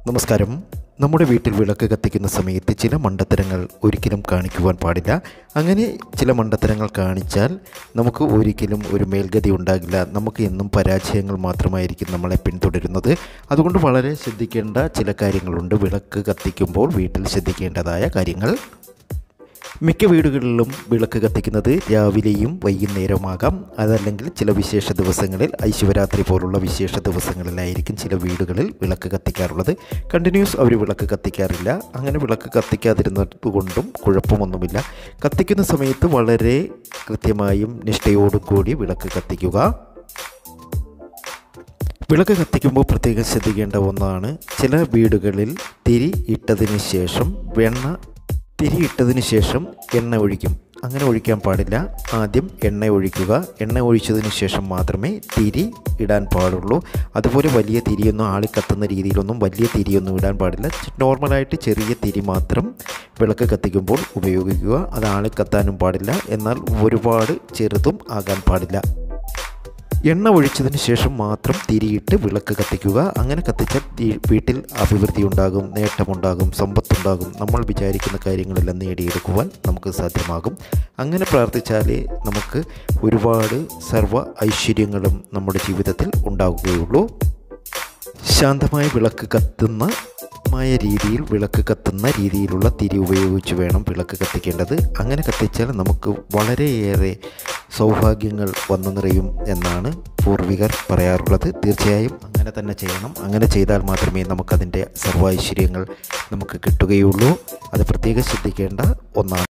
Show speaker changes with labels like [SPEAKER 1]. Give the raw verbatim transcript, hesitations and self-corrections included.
[SPEAKER 1] നമസ്കാരം. നമ്മുടെ വീട്ടിൽ വിളക്ക് കത്തിക്കുന്ന സമയത്ത് ചില മണ്ടത്തരങ്ങൾ ഒരിക്കലും കാണിക്കുവാൻ പാടില്ല. അങ്ങനെ ചില മണ്ടത്തരങ്ങൾ കാണിച്ചാൽ നമുക്ക് ഒരിക്കലും ഒരു മേൽഗതി ഉണ്ടാകില്ല. നമുക്ക് എന്നും പരാജയങ്ങൾ മാത്രമായിരിക്കും നമ്മളെ പിന്തുടരുന്നത്. അതുകൊണ്ട് വളരെ ശ്രദ്ധിക്കേണ്ട ചില കാര്യങ്ങളുണ്ട്. വിളക്ക് കത്തിക്കുമ്പോൾ വീട്ടിൽ ശ്രദ്ധിക്കേണ്ടതായ കാര്യങ്ങൾ. മിക്ക വീടുകളിലും വിളക്ക് കത്തിക്കുന്നത് രാവിലെയും വൈകുന്നേരവുമാകാം. അതല്ലെങ്കിൽ ചില വിശേഷ ദിവസങ്ങളിൽ, ഐശിവരാത്രി പോലുള്ള വിശേഷ ദിവസങ്ങളിലായിരിക്കും ചില വീടുകളിൽ വിളക്ക് കത്തിക്കാറുള്ളത്. കണ്ടിന്യൂസ് അവർ വിളക്ക് കത്തിക്കാറില്ല. അങ്ങനെ വിളക്ക് കത്തിക്കാതിരുന്നത് കൊണ്ടും കുഴപ്പമൊന്നുമില്ല. കത്തിക്കുന്ന സമയത്ത് വളരെ കൃത്യമായും നിഷ്ഠയോടും കൂടി വിളക്ക് കത്തിക്കുക. വിളക്ക് കത്തിക്കുമ്പോൾ പ്രത്യേകം ശ്രദ്ധിക്കേണ്ട ഒന്നാണ്, ചില വീടുകളിൽ തിരി ഇട്ടതിന് ശേഷം വെണ്ണ തിരി ഇട്ടതിന് ശേഷം എണ്ണ ഒഴിക്കും. അങ്ങനെ ഒഴിക്കാൻ പാടില്ല. ആദ്യം എണ്ണ ഒഴിക്കുക. എണ്ണ ഒഴിച്ചതിന് ശേഷം മാത്രമേ തിരി ഇടാൻ പാടുള്ളൂ. അതുപോലെ വലിയ തിരിയൊന്നും ആളിക്കത്തുന്ന രീതിയിലൊന്നും വലിയ തിരിയൊന്നും ഇടാൻ പാടില്ല. നോർമലായിട്ട് ചെറിയ തിരി മാത്രം വിളക്ക് കത്തിക്കുമ്പോൾ ഉപയോഗിക്കുക. അത് ആളിക്കത്താനും പാടില്ല, എന്നാൽ ഒരുപാട് ചെറുതും ആകാൻ പാടില്ല. എണ്ണ ഒഴിച്ചതിന് ശേഷം മാത്രം തിരിയിട്ട് വിളക്ക് കത്തിക്കുക. അങ്ങനെ കത്തിച്ചാൽ വീട്ടിൽ അഭിവൃദ്ധി ഉണ്ടാകും, നേട്ടമുണ്ടാകും, സമ്പത്തുണ്ടാകും. നമ്മൾ വിചാരിക്കുന്ന കാര്യങ്ങളെല്ലാം നേടിയെടുക്കുവാൻ നമുക്ക് സാധ്യമാകും. അങ്ങനെ പ്രാർത്ഥിച്ചാലേ നമുക്ക് ഒരുപാട് സർവ്വ ഐശ്വര്യങ്ങളും നമ്മുടെ ജീവിതത്തിൽ ഉണ്ടാകുകയുള്ളൂ. ശാന്തമായ വിളക്ക് കത്തുന്ന മായ രീതിയിൽ വിളക്ക് കത്തുന്ന രീതിയിലുള്ള തിരി ഉപയോഗിച്ച് വേണം വിളക്ക് കത്തിക്കേണ്ടത്. അങ്ങനെ കത്തിച്ചാൽ നമുക്ക് വളരെയേറെ സൗഭാഗ്യങ്ങൾ വന്നു നിറയും എന്നാണ് പൂർവികർ പറയാറുള്ളത്. തീർച്ചയായും അങ്ങനെ തന്നെ ചെയ്യണം. അങ്ങനെ ചെയ്താൽ മാത്രമേ നമുക്കതിൻ്റെ സർവ്വ ഐശ്വര്യങ്ങൾ നമുക്ക് കിട്ടുകയുള്ളൂ. അത് പ്രത്യേകം ശ്രദ്ധിക്കേണ്ട ഒന്നാണ്.